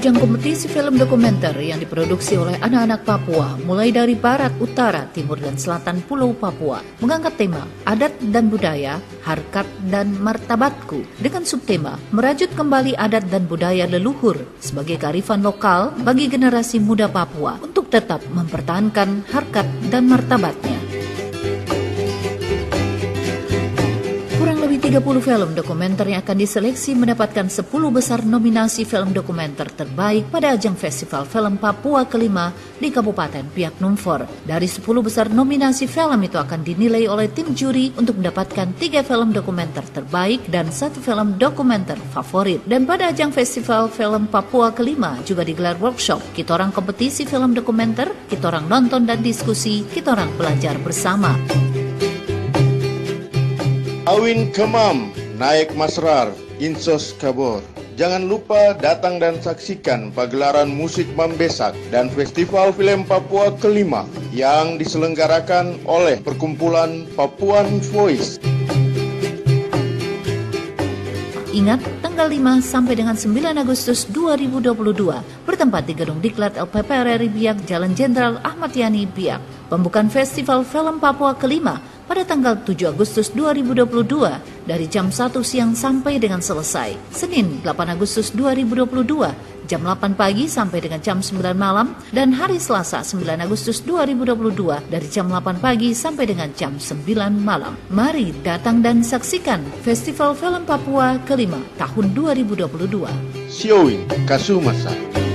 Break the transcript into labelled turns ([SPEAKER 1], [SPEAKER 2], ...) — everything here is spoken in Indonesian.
[SPEAKER 1] Ajang kompetisi film dokumenter yang diproduksi oleh anak-anak Papua mulai dari barat, utara, timur, dan selatan Pulau Papua mengangkat tema adat dan budaya, harkat dan martabatku dengan subtema merajut kembali adat dan budaya leluhur sebagai kearifan lokal bagi generasi muda Papua untuk tetap mempertahankan harkat dan martabatnya. Kurang lebih 30 film dokumenter yang akan diseleksi mendapatkan 10 besar nominasi film dokumenter terbaik pada ajang Festival Film Papua kelima di Kabupaten Biak Numfor. Dari 10 besar nominasi film itu akan dinilai oleh tim juri untuk mendapatkan 3 film dokumenter terbaik dan 1 film dokumenter favorit. Dan pada ajang Festival Film Papua kelima juga digelar workshop, kita orang kompetisi film dokumenter, kita orang nonton dan diskusi, kita orang belajar bersama.
[SPEAKER 2] Awin Kemam, Naik Masrar, Insos Kabor. Jangan lupa datang dan saksikan pagelaran musik Mambesak dan Festival Film Papua kelima yang diselenggarakan oleh Perkumpulan Papuan Voice.
[SPEAKER 1] Ingat, tanggal 5 sampai dengan 9 Agustus 2022 bertempat di Gedung Diklat LPP RRI Biak, Jalan Jenderal Ahmad Yani, Biak. Pembukaan Festival Film Papua kelima pada tanggal 7 Agustus 2022 dari jam 1 siang sampai dengan selesai. Senin 8 Agustus 2022 jam 8 pagi sampai dengan jam 9 malam dan hari Selasa 9 Agustus 2022 dari jam 8 pagi sampai dengan jam 9 malam. Mari datang dan saksikan Festival Film Papua kelima tahun 2022.
[SPEAKER 2] Siowin Kasumasa.